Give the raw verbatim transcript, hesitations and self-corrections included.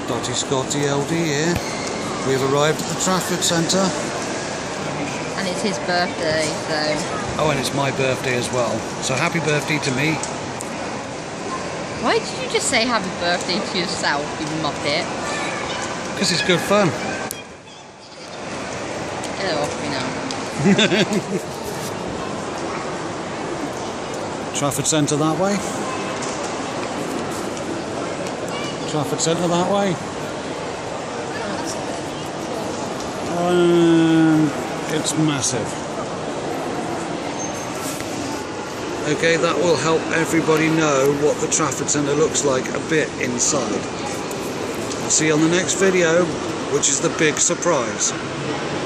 Dotty Scotty L D here. We've arrived at the Trafford Centre. And it's his birthday, so... Oh, and it's my birthday as well. So happy birthday to me. Why did you just say happy birthday to yourself, you muppet? Because it's good fun. Get it off me now. Trafford Centre that way. Trafford Centre that way. Um, it's massive. Okay, that will help everybody know what the Trafford Centre looks like a bit inside. I'll see you on the next video, which is the big surprise.